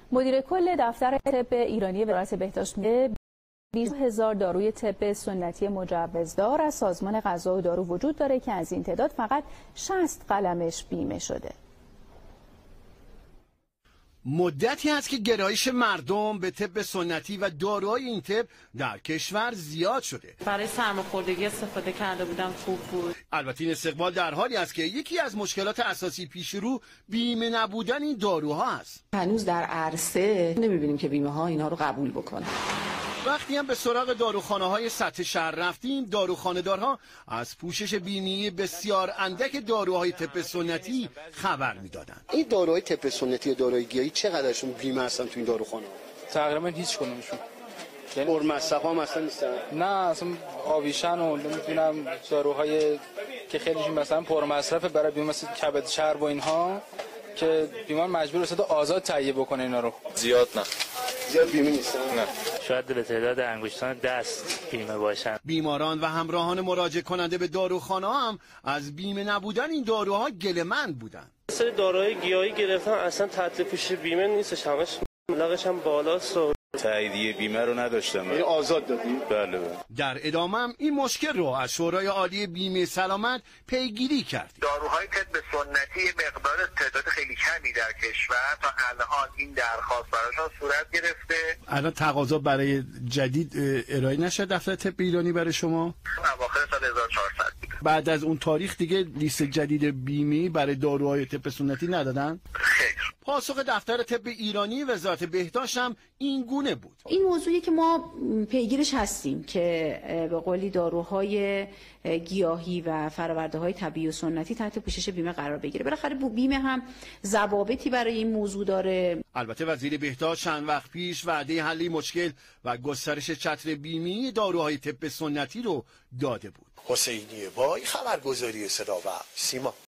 مدیر کل دفتر طب ایرانی وزارت بهداشت میگه 20,000 داروی طب سنتی مجوزدار از سازمان غذا و دارو وجود داره که از این تعداد فقط 60 قلمش بیمه شده. مدتی است که گرایش مردم به طب سنتی و داروهای این طب در کشور زیاد شده. برای سرماخوردگی استفاده کرده بودم، خوب بود. البته این استقبال در حالی است که یکی از مشکلات اساسی پیش رو بیمه نبودن این داروها است. هنوز در عرصه نمی‌بینیم که بیمه ها اینها رو قبول بکنه. وقتی هم به سراغ داروخانه‌های سطح شهر رفتیم، داروخانه‌دارها از پوشش بیمه‌ای بسیار اندک داروهای طب سنتی خبر می‌دادند. این داروهای طب سنتی و داروهای گیاهی چقدرشون بیمه هستن تو این داروخانه‌ها؟ تقریبا هیچ کدومشون. پرمصرف هم اصلا نیستن. نه اصلا آویشن و نمی‌دونم داروهای که خیلیشون مثلا پرمصرف برای بیمه مثل کبد چرب و اینها که بیمار مجبور است آزاد تهیه بکنه اینا رو. زیاد بیمه نیستن. نه. شاید به تعداد انگشتان دست بیمه باشن. بیماران و همراهان مراجعه کننده به داروخانه هم از بیمه نبودن این داروها گله‌مند بودند. سری داروهای گیاهی گرفتن اصلا تحت پوشش بیمه نیستش، همش مبلغش هم بالاست و تاییدیه بیمه رو نداشتم. یعنی آزاد دادی؟ بله. در ادامه هم این مشکل رو از شورای عالی بیمه سلامت پیگیری کرد. داروهای طب سنتی مقدار تعداد خیلی کمی در کشور تا الان این درخواست براشون صورت گرفته. الان تقاضا برای جدید ارائه نشه دفتر طب ایرانی برای شما؟ اواخر سال 1400 بود. بعد از اون تاریخ دیگه لیست جدید بیمه برای داروهای طب سنتی ندادن؟ خیر. پاسخ دفتر طب ایرانی وزارت بهداشت هم این گونه بود. این موضوعی که ما پیگیرش هستیم که به قولی داروهای گیاهی و فرآورده‌های طبیعی و سنتی تحت پوشش بیمه قرار بگیره. بالاخره بیمه هم ضوابطی برای این موضوع داره. البته وزیر بهداشت چند وقت پیش وعده حل مشکل و گسترش چتر بیمه داروهای طب سنتی رو داده بود. حسینی بای، خبرگزاری صدا و سیما.